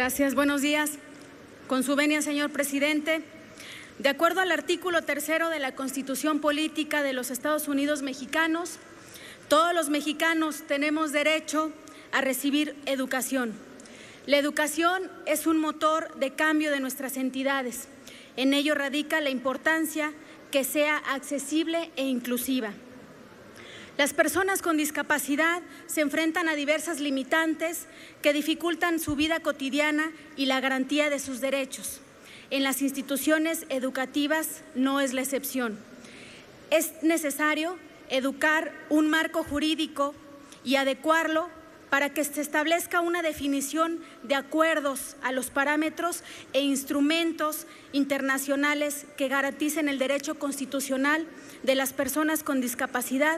Gracias. Buenos días. Con su venia, señor presidente. De acuerdo al artículo 3 de la Constitución Política de los Estados Unidos Mexicanos, todos los mexicanos tenemos derecho a recibir educación. La educación es un motor de cambio de nuestras entidades. En ello radica la importancia que sea accesible e inclusiva. Las personas con discapacidad se enfrentan a diversas limitantes que dificultan su vida cotidiana y la garantía de sus derechos. En las instituciones educativas no es la excepción. Es necesario educar un marco jurídico y adecuarlo para que se establezca una definición de acuerdos a los parámetros e instrumentos internacionales que garanticen el derecho constitucional de las personas con discapacidad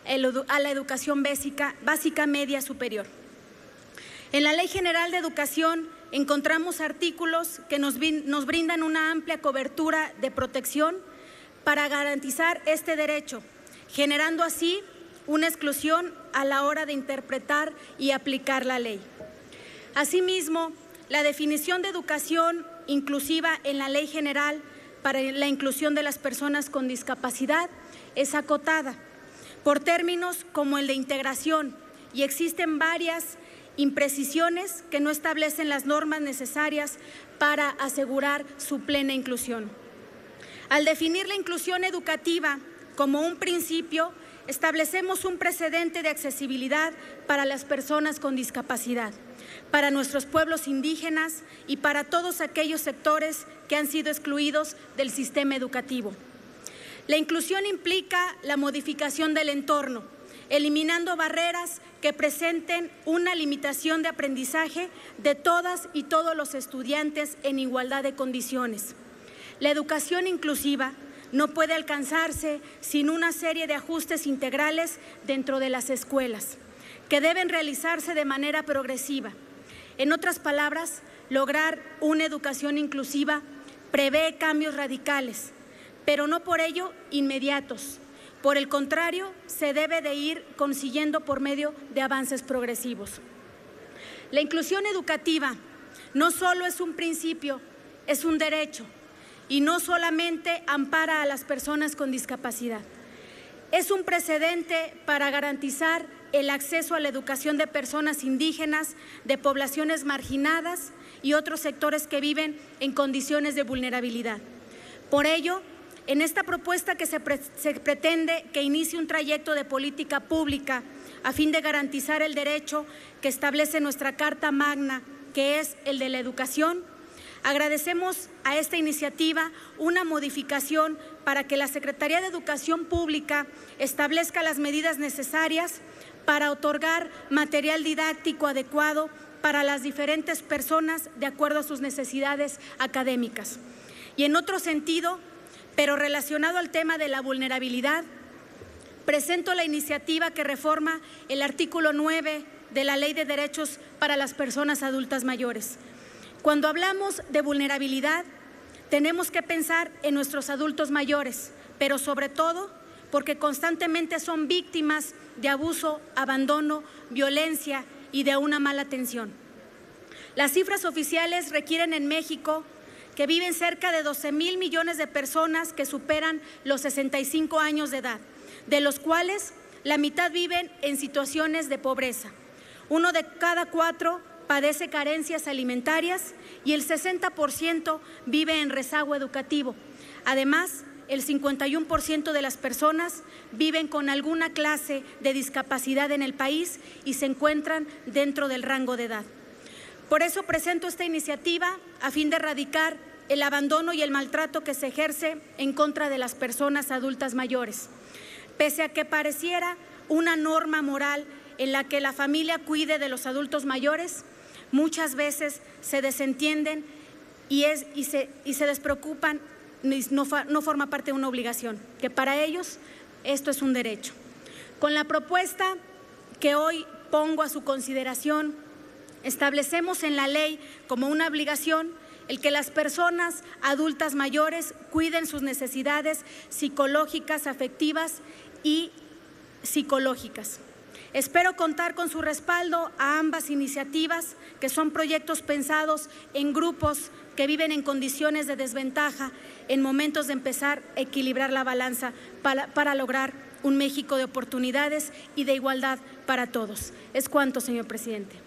a la educación básica, media, superior. En la Ley General de Educación encontramos artículos que nos brindan una amplia cobertura de protección para garantizar este derecho, generando así una exclusión a la hora de interpretar y aplicar la ley. Asimismo, la definición de educación inclusiva en la Ley General para la inclusión de las personas con discapacidad es acotada por términos como el de integración, y existen varias imprecisiones que no establecen las normas necesarias para asegurar su plena inclusión. Al definir la inclusión educativa como un principio, establecemos un precedente de accesibilidad para las personas con discapacidad, para nuestros pueblos indígenas y para todos aquellos sectores que han sido excluidos del sistema educativo. La inclusión implica la modificación del entorno, eliminando barreras que presenten una limitación de aprendizaje de todas y todos los estudiantes en igualdad de condiciones. La educación inclusiva no puede alcanzarse sin una serie de ajustes integrales dentro de las escuelas, que deben realizarse de manera progresiva. En otras palabras, lograr una educación inclusiva prevé cambios radicales, pero no por ello inmediatos. Por el contrario, se debe de ir consiguiendo por medio de avances progresivos. La inclusión educativa no solo es un principio, es un derecho, y no solamente ampara a las personas con discapacidad. Es un precedente para garantizar el acceso a la educación de personas indígenas, de poblaciones marginadas y otros sectores que viven en condiciones de vulnerabilidad. Por ello, en esta propuesta que se pretende que inicie un trayecto de política pública a fin de garantizar el derecho que establece nuestra Carta Magna, que es el de la educación, agradecemos a esta iniciativa una modificación para que la Secretaría de Educación Pública establezca las medidas necesarias para otorgar material didáctico adecuado para las diferentes personas de acuerdo a sus necesidades académicas. Y en otro sentido, pero relacionado al tema de la vulnerabilidad, presento la iniciativa que reforma el artículo 9 de la Ley de Derechos para las Personas Adultas Mayores. Cuando hablamos de vulnerabilidad, tenemos que pensar en nuestros adultos mayores, pero sobre todo porque constantemente son víctimas de abuso, abandono, violencia y de una mala atención. Las cifras oficiales requieren en México que viven cerca de 12,000 millones de personas que superan los 65 años de edad, de los cuales la mitad viven en situaciones de pobreza. 1 de cada 4 padece carencias alimentarias y el 60% vive en rezago educativo. Además, el 51% de las personas viven con alguna clase de discapacidad en el país y se encuentran dentro del rango de edad. Por eso presento esta iniciativa a fin de erradicar el abandono y el maltrato que se ejerce en contra de las personas adultas mayores. Pese a que pareciera una norma moral en la que la familia cuide de los adultos mayores, muchas veces se desentienden y se despreocupan, no forma parte de una obligación, que para ellos esto es un derecho. Con la propuesta que hoy pongo a su consideración, establecemos en la ley como una obligación el que las personas adultas mayores cuiden sus necesidades psicológicas, afectivas y psicológicas. Espero contar con su respaldo a ambas iniciativas, que son proyectos pensados en grupos que viven en condiciones de desventaja en momentos de empezar a equilibrar la balanza para lograr un México de oportunidades y de igualdad para todos. Es cuanto, señor presidente.